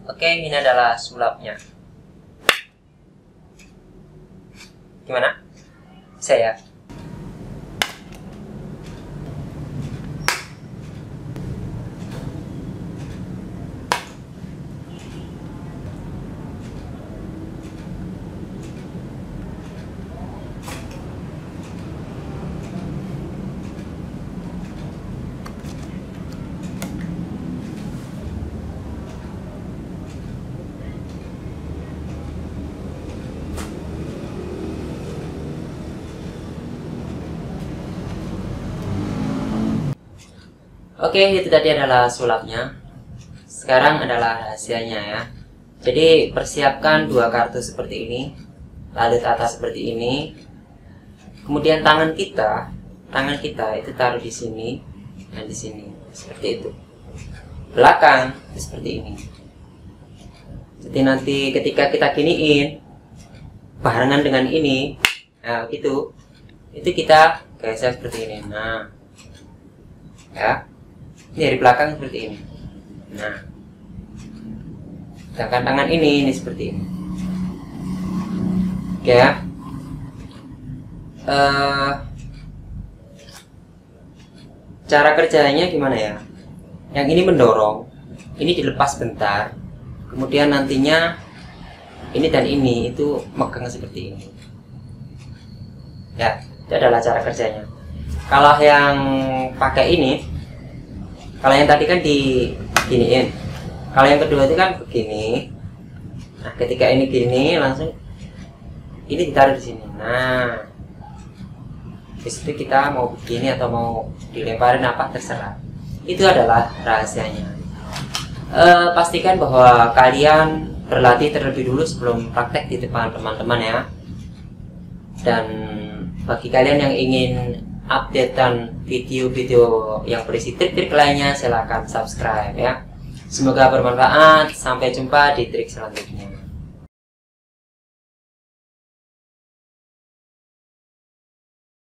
Oke, ini adalah sulapnya. Gimana? Saya. Oke, itu tadi adalah sulapnya. Sekarang adalah rahasianya ya. Jadi persiapkan 2 kartu seperti ini, lalu tata seperti ini. Kemudian tangan kita itu taruh di sini dan di sini, seperti itu. Belakang itu seperti ini. Jadi nanti ketika kita giniin barengan dengan ini, nah gitu, itu kita geser seperti ini. Nah, ya. Ini dari belakang seperti ini. Nah, sedangkan tangan ini seperti ini. Oke ya. Cara kerjanya gimana ya? Yang ini mendorong, ini dilepas bentar, kemudian nantinya ini dan ini itu megang seperti ini. Ya, itu adalah cara kerjanya. Kalau yang pakai ini, kalau yang tadi kan diginiin, kalau yang kedua itu kan begini. Nah, ketika ini gini, langsung ini ditaruh di sini. Nah, di situ kita mau begini atau mau dilemparin apa terserah. Itu adalah rahasianya. Pastikan bahwa kalian berlatih terlebih dulu sebelum praktek di depan teman-teman ya. Dan bagi kalian yang ingin updatean video-video yang berisi trik-trik lainnya, silahkan subscribe ya. Semoga bermanfaat. Sampai jumpa di trik selanjutnya.